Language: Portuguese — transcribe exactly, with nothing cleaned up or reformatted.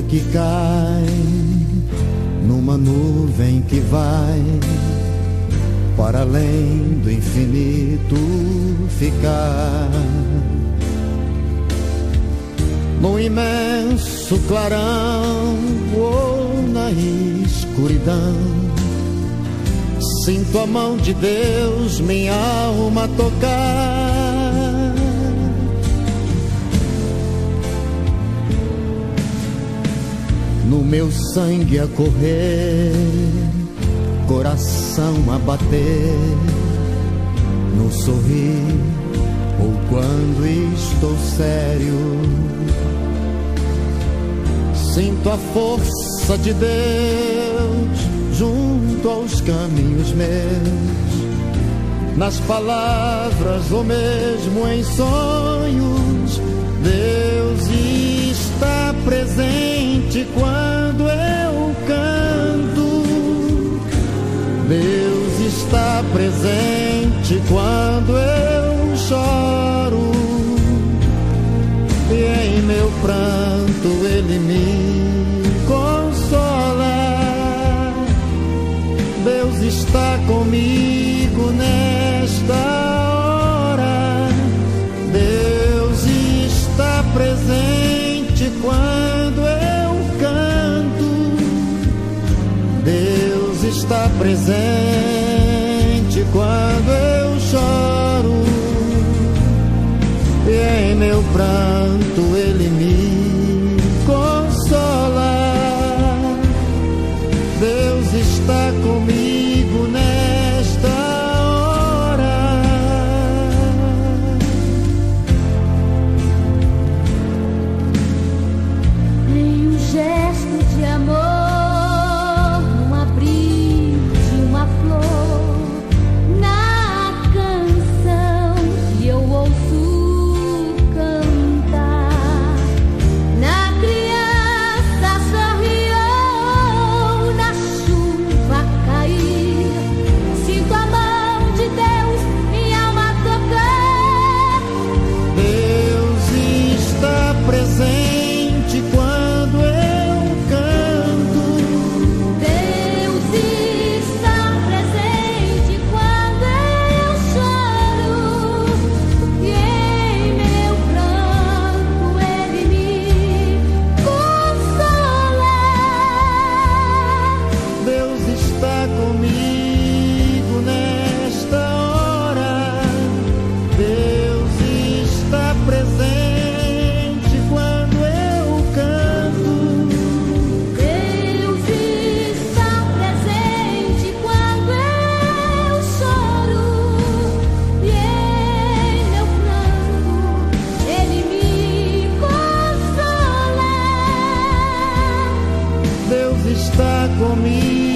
que cai numa nuvem que vai para além do infinito ficar. No imenso clarão ou na escuridão, sinto a mão de Deus minha alma tocar. No meu sangue a correr, coração a bater, no sorrir ou quando estou sério, sinto a força de Deus junto aos caminhos meus, nas palavras ou mesmo em sonhos. Deus está presente quando eu canto, Deus está presente quando eu choro, e em meu pranto Ele me consola. Deus está comigo nesta hora, Deus está presente quando eu canto, Deus está presente quando eu choro, e em meu pranto Ele me consola. Deus está comigo nesta hora. Em um gesto de amor, num abrir de uma flor, na canção que eu ouço cantar, na criança sorrir ou na chuva cair, sinto a mão de Deus minha alma tocar. Deus está presente quando eu canto, Deus está presente quando eu choro, e em meu pranto Ele me consola. Deus está comigo nesta hora, Deus está presente quando eu canto, Deus está presente quando eu choro, e em meu pranto Ele me consola. Deus está comigo